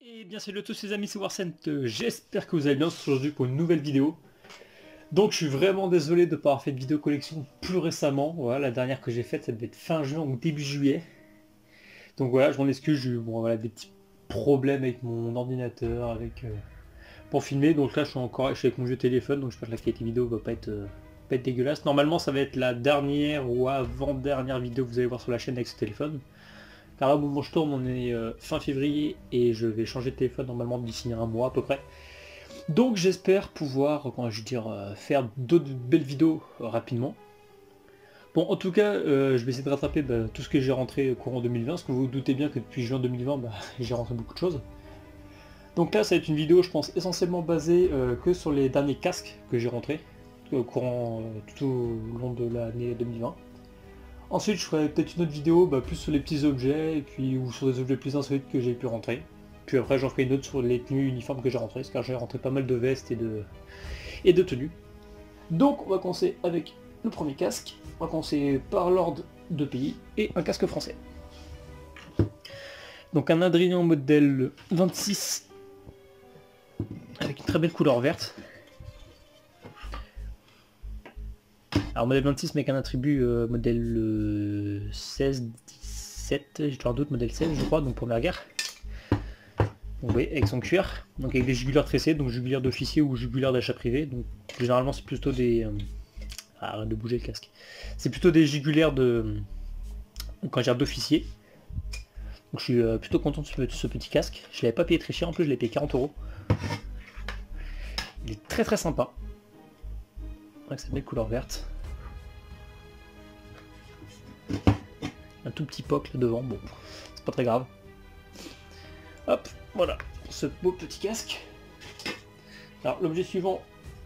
Et bien salut à tous les amis, c'est Warcent, j'espère que vous allez bien aujourd'hui pour une nouvelle vidéo. Donc je suis vraiment désolé de ne pas avoir fait de vidéo collection plus récemment. Voilà, la dernière que j'ai faite ça devait être fin juin ou début juillet. Donc voilà, je m'en excuse, j'ai eu voilà, des petits problèmes avec mon ordinateur, pour filmer. Donc là je suis avec mon vieux téléphone, donc j'espère que la qualité vidéo va pas être dégueulasse. Normalement ça va être la dernière ou avant-dernière vidéo que vous allez voir sur la chaîne avec ce téléphone. Car là au moment où je tourne on est fin février et je vais changer de téléphone normalement d'ici un mois à peu près. Donc j'espère pouvoir, faire d'autres belles vidéos rapidement. Bon en tout cas je vais essayer de rattraper tout ce que j'ai rentré courant 2020, parce que vous vous doutez bien que depuis juin 2020 j'ai rentré beaucoup de choses. Donc là ça va être une vidéo je pense essentiellement basée que sur les derniers casques que j'ai rentrés tout au long de l'année 2020. Ensuite je ferai peut-être une autre vidéo plus sur les petits objets, et puis ou sur des objets plus insolites que j'ai pu rentrer. Puis après j'en ferai une autre sur les tenues uniformes que j'ai rentrées, car j'ai rentré pas mal de vestes et de tenues. Donc on va commencer avec le premier casque. On va commencer par l'ordre de pays et un casque français. Donc un Adrien modèle 26 avec une très belle couleur verte. Alors modèle 26 mais avec un attribut modèle 16, 17, j'ai toujours un doute, modèle 16 je crois, donc première guerre. Donc oui, avec son cuir, donc avec des jugulaires tressés, donc jugulaires d'officier ou jugulaires d'achat privé. Donc généralement c'est plutôt des... arrête de bouger le casque. C'est plutôt des jugulaires d'officier. Donc je suis plutôt content de ce petit casque. Je l'avais pas payé très cher, en plus je l'ai payé 40 €. Il est très très sympa. Avec cette belle couleur verte. Un tout petit poc là devant, bon, c'est pas très grave. Hop, voilà, ce beau petit casque. Alors l'objet suivant,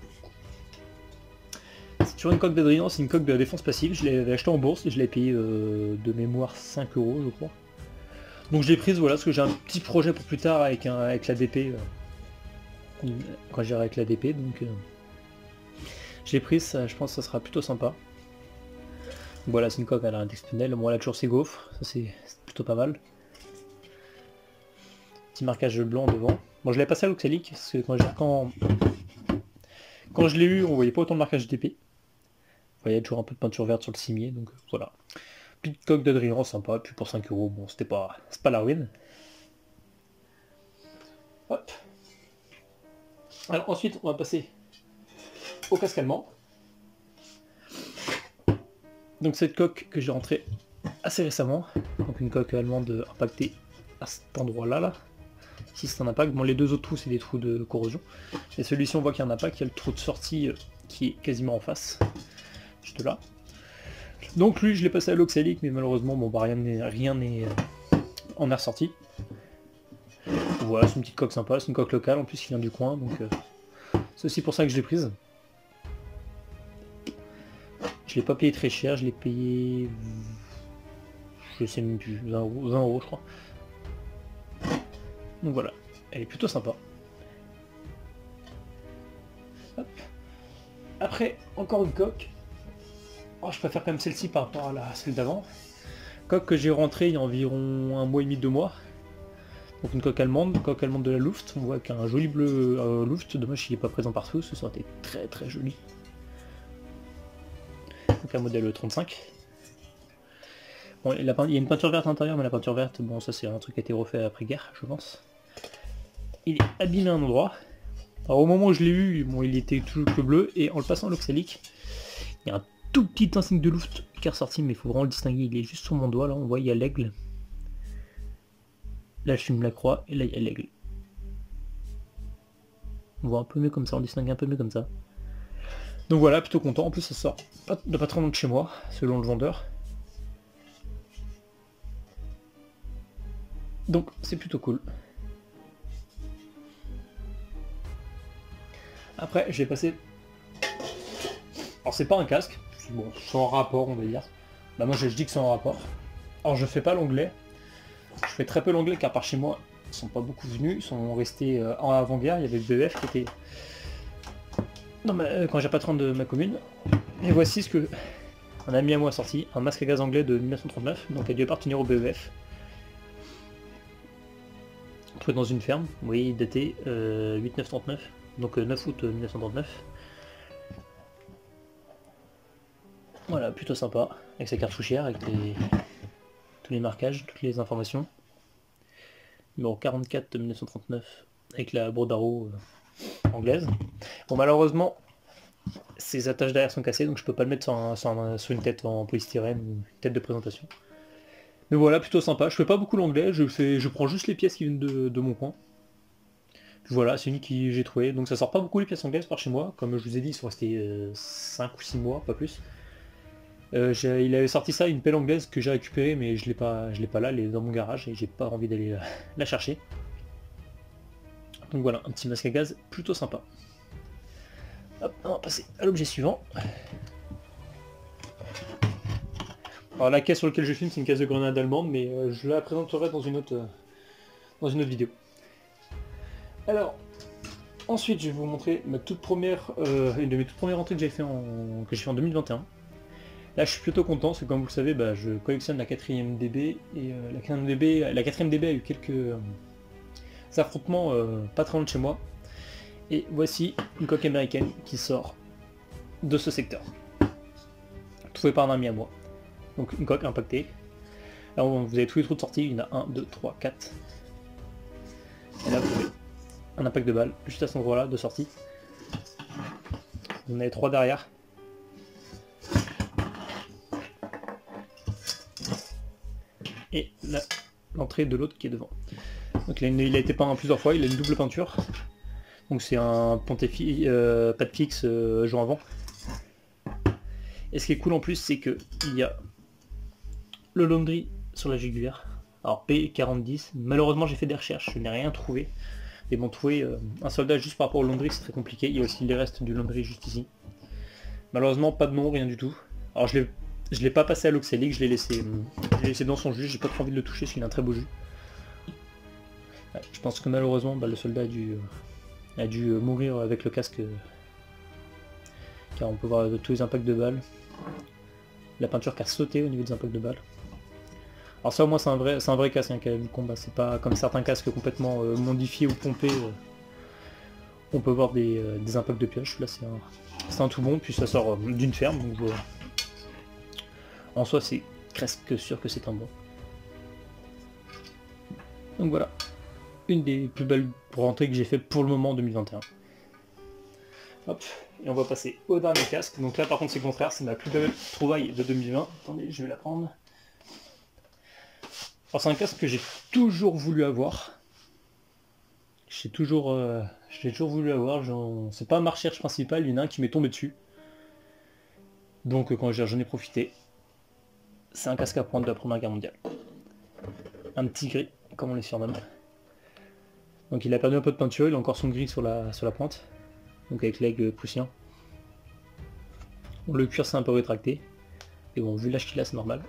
c'est toujours une coque d'Adrien, c'est une coque de la défense passive. Je l'avais acheté en bourse et je l'ai payé de mémoire 5 € je crois. Donc je l'ai prise, voilà, parce que j'ai un petit projet pour plus tard avec l'ADP, quand j'irai avec l'ADP, donc je l'ai prise, ça, je pense que ça sera plutôt sympa. Voilà, c'est une coque à l'index tunnel. Bon, elle a toujours ses gaufres, ça c'est plutôt pas mal. Petit marquage blanc devant. Bon, je l'ai passé à l'oxalique, parce que quand je l'ai eu, on voyait pas autant de marquage d'épée. Il y a toujours un peu de peinture verte sur le cimier, donc voilà. Petite coque d'Adrien, sympa, puis pour 5 €, bon, c'est pas la ruine. Hop. Alors ensuite, on va passer au casque allemand. Donc cette coque que j'ai rentrée assez récemment, donc une coque allemande impactée à cet endroit là, ici c'est un impact. Bon, les deux autres trous c'est des trous de corrosion, et celui-ci on voit qu'il y a un impact, il y a le trou de sortie qui est quasiment en face, juste là. Donc lui je l'ai passé à l'oxalique, mais malheureusement bon rien n'est en est ressorti. Voilà, c'est une petite coque sympa, c'est une coque locale en plus qui vient du coin, donc c'est aussi pour ça que je l'ai prise. Je l'ai pas payé très cher, je l'ai payé... je sais même plus, 20 € je crois. Donc voilà, elle est plutôt sympa. Hop. Après, encore une coque. Oh, je préfère quand même celle-ci par rapport à celle d'avant. Coque que j'ai rentrée il y a environ 1 mois et demi, 2 mois. Donc une coque allemande de la Luft. On voit qu'un joli bleu Luft, dommage qu'il n'est pas présent partout, ce serait été très très joli. Donc un modèle 35. Bon, il y a une peinture verte à l'intérieur, mais la peinture verte, bon ça c'est un truc qui a été refait après-guerre, je pense. Il est abîmé à un endroit. Alors au moment où je l'ai eu, bon, il était toujours que bleu, et en le passant à l'oxalique, il y a un tout petit insigne de Luft qui est ressorti, mais il faut vraiment le distinguer, il est juste sur mon doigt, là on voit il y a l'aigle. Là je filme la croix, et là il y a l'aigle. On voit un peu mieux comme ça, on distingue un peu mieux comme ça. Donc voilà, plutôt content, en plus ça sort de pas très loin de chez moi, selon le vendeur. Donc c'est plutôt cool. Après j'ai passé... Alors c'est pas un casque, bon, sans rapport on va dire. Bah moi je dis que c'est en rapport. Alors je fais pas l'anglais. Je fais très peu l'anglais car par chez moi ils sont pas beaucoup venus, ils sont restés en avant-guerre, il y avait le BEF qui était quand j'ai pas 30 de ma commune. Et voici ce que un ami à moi a sorti, un masque à gaz anglais de 1939, donc il a dû appartenir au BEF. trouvé dans une ferme, vous voyez, daté 8-9-39, donc 9 août 1939. Voilà, plutôt sympa, avec sa cartouchière, avec tous les marquages, toutes les informations. Numéro 44 de 1939, avec la Brodaro anglaise. Bon, malheureusement, ces attaches derrière sont cassées, donc je peux pas le mettre sur une tête en polystyrène ou une tête de présentation. Mais voilà, plutôt sympa. Je fais pas beaucoup l'anglais, je prends juste les pièces qui viennent de mon coin. Puis voilà, c'est une que j'ai trouvé. Donc ça sort pas beaucoup les pièces anglaises par chez moi. Comme je vous ai dit, ils sont restés 5 ou 6 mois, pas plus. Il avait sorti ça, une pelle anglaise que j'ai récupérée, mais je l'ai pas là, elle est dans mon garage et j'ai pas envie d'aller la chercher. Donc voilà, un petit masque à gaz plutôt sympa. Hop, on va passer à l'objet suivant. Alors la caisse sur laquelle je filme, c'est une caisse de grenade allemande, mais je la présenterai dans une autre vidéo. Alors, ensuite je vais vous montrer ma toute première, une de mes toutes premières entrées que j'ai fait en 2021. Là je suis plutôt content, parce que comme vous le savez, bah, je collectionne la 4ème DB, et la 4ème DB a eu quelques affrontements pas très loin de chez moi. Et voici une coque américaine qui sort de ce secteur. Trouvée par un ami à moi. Donc une coque impactée. Alors vous avez tous les trous de sortie, il y en a 1, 2, 3, 4. Et là vous avez un impact de balle juste à cet endroit là de sortie. Vous en avez 3 derrière. Et l'entrée de l'autre qui est devant. Donc il a été peint plusieurs fois, il a une double peinture. Donc c'est un ponté pas de fixe joint avant. Et ce qui est cool en plus, c'est que il y a le laundry sur la jugulaire. Alors P4010, malheureusement j'ai fait des recherches, je n'ai rien trouvé. Et bon, trouver un soldat juste par rapport au laundry c'est très compliqué. Il y a aussi les restes du laundry juste ici. Malheureusement pas de nom, rien du tout. Alors je l'ai pas passé à l'oxalique, je l'ai laissé dans son jus, j'ai pas trop envie de le toucher parce qu'il a un très beau jus. Ouais, je pense que malheureusement bah, le soldat a dû mourir avec le casque. Car on peut voir tous les impacts de balles. La peinture qui a sauté au niveau des impacts de balles. Alors ça au moins c'est un vrai casque hein, du combat, c'est pas comme certains casques complètement modifiés ou pompés. On peut voir des impacts de pioche, là c'est un tout bon, puis ça sort d'une ferme, donc en soi c'est presque sûr que c'est un bon. Donc voilà, une des plus belles rentrées que j'ai fait pour le moment en 2021. Hop, et on va passer au dernier casque. Donc là par contre c'est le contraire, c'est ma plus belle trouvaille de 2020. Attendez, je vais la prendre. Alors c'est un casque que j'ai toujours voulu avoir. J'ai toujours voulu avoir. C'est pas ma recherche principale, il y en a un qui m'est tombé dessus. Donc quand j'en ai profité. C'est un casque à pointe de la Première Guerre mondiale. Un petit gris, comme on les surnomme. Donc il a perdu un peu de peinture, il a encore son gris sur la pointe. Donc avec l'aigle prussien. Bon, le cuir c'est un peu rétracté. Et bon, vu l'âge qu'il a, c'est normal.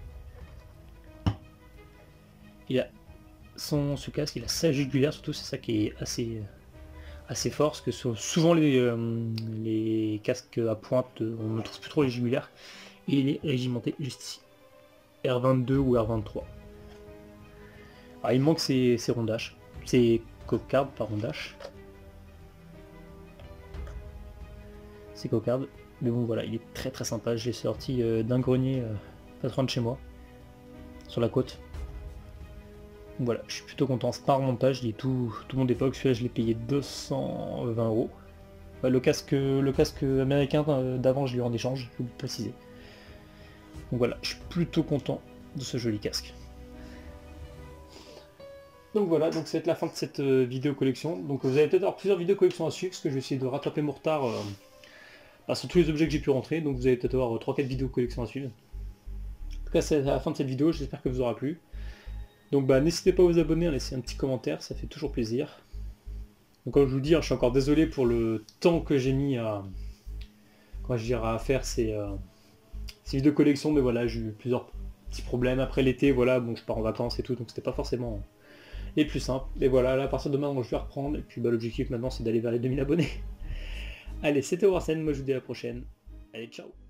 Il a ce casque, il a sa jugulaire surtout, c'est ça qui est assez fort, parce que souvent les casques à pointe, on ne trouve plus trop les jugulaires. Et il est régimenté juste ici. R22 ou R23. Alors il manque ses rondaches. C'est cocarde par rondache. C'est cocarde. Mais bon voilà, il est très très sympa. Je l'ai sorti d'un grenier pas trop loin de chez moi. Sur la côte. Donc voilà, je suis plutôt content. C'est pas un remontage, il est tout mon époque. Celui-là je l'ai payé 220 €. Enfin, le casque américain d'avant je l'ai eu en échange, je vais vous préciser. Donc voilà, je suis plutôt content de ce joli casque. Donc voilà, donc ça va être la fin de cette vidéo collection. Donc vous allez peut-être avoir plusieurs vidéos collection à suivre, parce que je vais essayer de rattraper mon retard sur tous les objets que j'ai pu rentrer. Donc vous allez peut-être avoir 3-4 vidéos collection à suivre. En tout cas c'est la fin de cette vidéo, j'espère que vous aura plu. Donc bah n'hésitez pas à vous abonner, à laisser un petit commentaire, ça fait toujours plaisir. Donc comme je vous dis, hein, je suis encore désolé pour le temps que j'ai mis à faire ces vidéos collection, mais voilà, j'ai eu plusieurs petits problèmes après l'été, voilà, bon je pars en vacances et tout, donc c'était pas forcément les plus simples. Et voilà, là à partir de demain je vais reprendre, et puis bah, l'objectif maintenant c'est d'aller vers les 2000 abonnés. Allez, c'était Warsen, moi je vous dis à la prochaine. Allez, ciao.